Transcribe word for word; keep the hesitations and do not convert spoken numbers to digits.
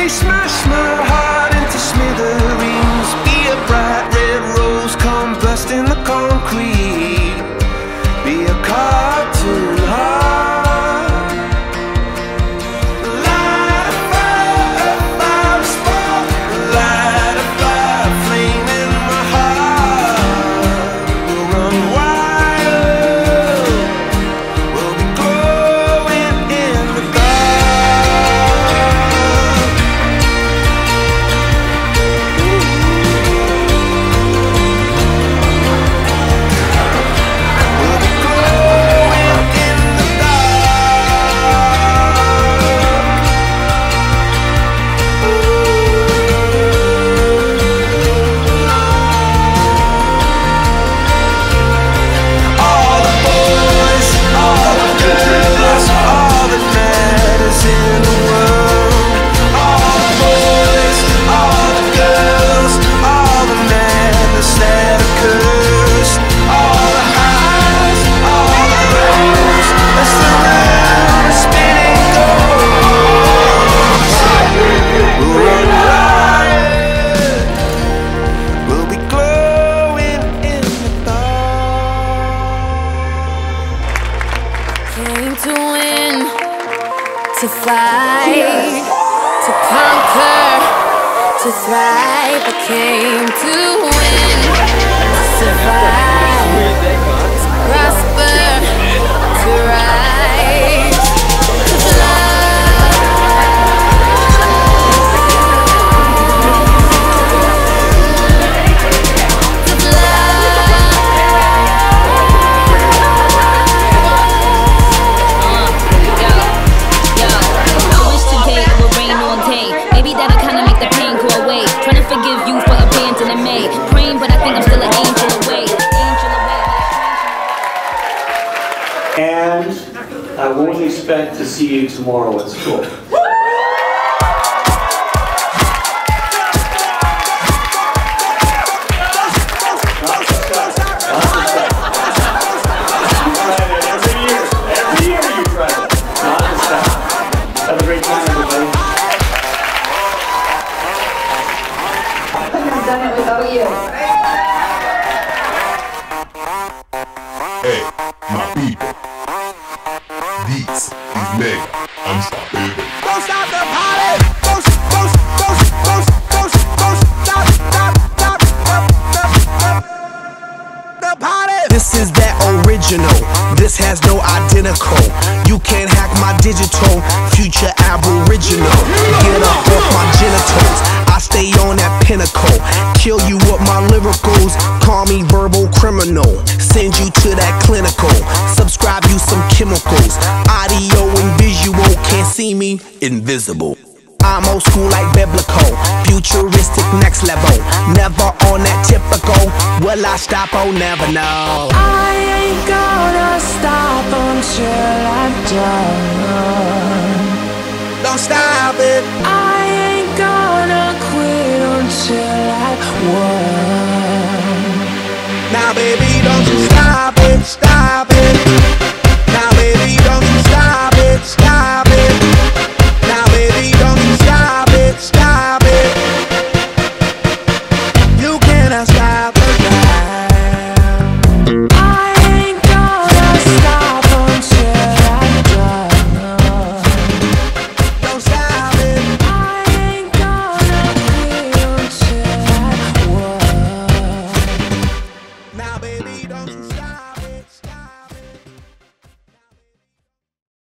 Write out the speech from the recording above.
smash my heart into smithereens. Be a bright red rose, come burst in the concrete. Be a cartoon heart. Light a fire, fire spark. Light a fire, flame in my heart. We'll run wild. We'll be glowing in the dark. We'll be glowing in the all the boys, all the girls, all that matters in the world. All the boys, all the girls, all the madness that occurs. All the highs, all the lows, as the round is spinning goes. We'll run riot. We'll be glowing in the dark. Came to win, to fight, to conquer, to thrive. I came to win, to survive, to prosper, to rise, to fly. To I wish today it would rain all day. Maybe that'll kinda make the pain go away. Trying to forgive you for abandoning me. Praying, but I think I'm still an angel away. Angel away. And I won't expect to see you tomorrow at school. Every year, every year you try it. Not to stop. Have a great time, everybody. Couldn't have done it without you. Hey, my people. These is mega unstoppable. Don't stop the party. Don't, don't, don't, don't, don't, don't stop, stop, stop, stop, stop, stop the party. This is that original. This has no identical. You can't hack my digital. Future aboriginal. Get up off my genitals. I stay on that pinnacle. Kill you with my lyricals. Call me verbal criminal. Send you to that clinical. Subscribe you some chemicals. Audio and visual. Can't see me, invisible. I'm old school like biblical. Futuristic next level. Never on that typical. Will I stop? Oh, never know. I ain't gonna stop until I'm done. Don't stop it. I ain't gonna